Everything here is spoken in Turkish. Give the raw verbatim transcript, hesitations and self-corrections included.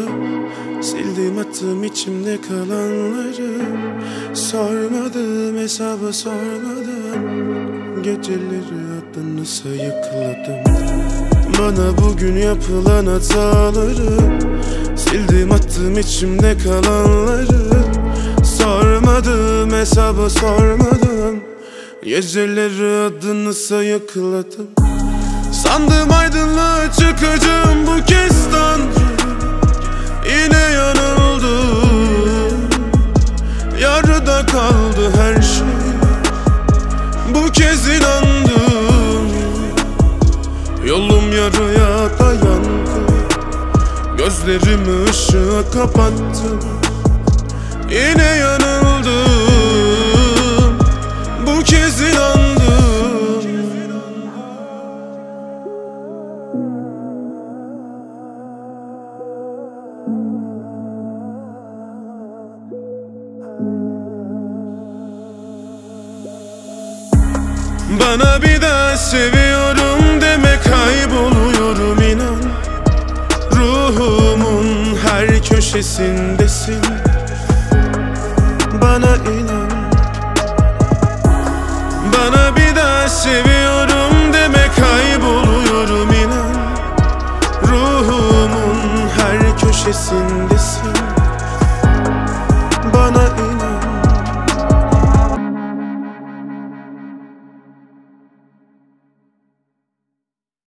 sildim attım içimde kalanları. Sormadım, hesabı sormadım, geceleri adını sayıkladım. Bana bugün yapılan hataları sildim attım içimde kalanları. Sormadım, hesabı sormadım, geceleri adını sayıkladım. Sandım aydınlığa çıkacağım bu kez Tanrı, yine yanıldım. Yarıda kaldı her şey, bu kez inandım. Yolum yarıya dayandı, gözlerimi ışığa kapattım. Yine yanıldım, bu kez inandım. Bana bir daha seviyorum deme, kayboluyorum inan. Ruhumun her köşesindesin, bana inan. Bana bir daha seviyorum deme, kayboluyorum inan. Ruhumun her köşesindesin,